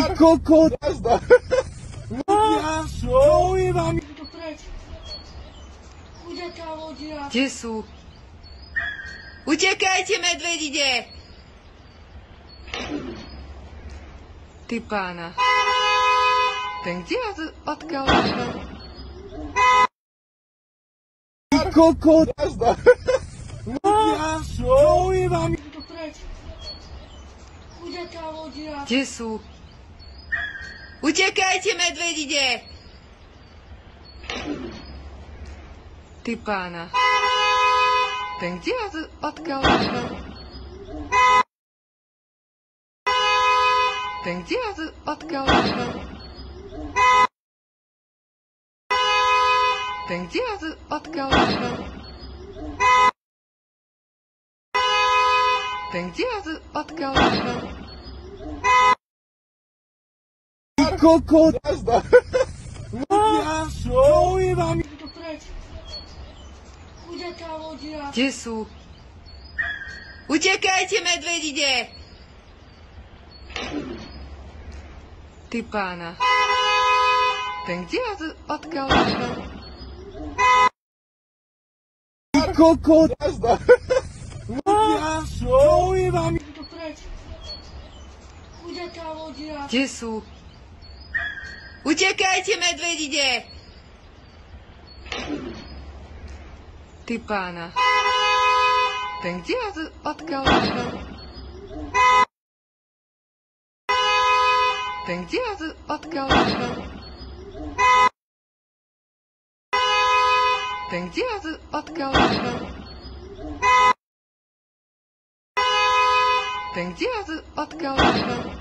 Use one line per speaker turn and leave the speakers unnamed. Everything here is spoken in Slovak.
Kokot! Ja šouj vám!
Kde sú? Utekajte, medvedide! Ty pána. Ten kde odkiaľ išiel?
Kokot! Ja šouj vám!
Kde sú? Utekajte, medvedide! Ty pána. Ten kde odkiaľ išiel? Ten kde odkiaľ išiel? Ten kde odkiaľ išiel? Ten kde odkiaľ išiel?
Kokot! Ja šouj vám!
Kde sú? Utekajte, medvedide! Ty pána. Ten kde odkiaľ išiel?
Kokot! Ja šouj vám!
Kde sú? Utekajte, medvedide! Ty pána. Ten kde odkiaľ išiel? Ten kde odkiaľ išiel? Ten kde odkiaľ išiel? Ten kde odkiaľ išiel?